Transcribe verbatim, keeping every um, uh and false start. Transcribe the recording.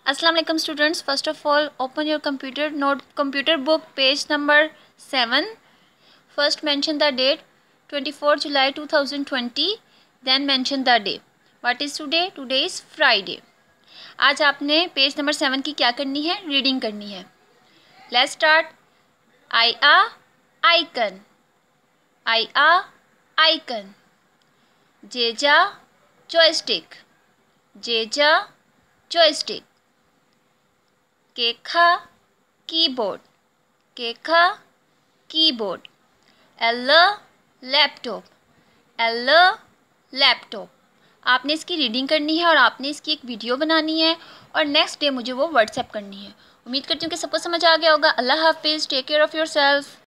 अस्सलाम वालेकुम students, first of all open your computer note computer book page number seven. First mention the date twenty-fourth July two thousand twenty. Then mention the day. What is today? Today is Friday. आज आपने page number seven की क्या करनी है? Reading करनी है. Let's start. I a icon. I a icon. Jeja joystick. Jeja joystick. Kekha keyboard. Kekha keyboard. Ella laptop. एल्ला laptop. आपने इसकी रीडिंग करनी है और आपने इसकी एक वीडियो बनानी है और नेक्स्ट डे मुझे वो व्हाट्सएप करनी है. उम्मीद करती हूँ कि सबको समझ आ गया होगा. अल्लाह हाफिज़. Take care of your self.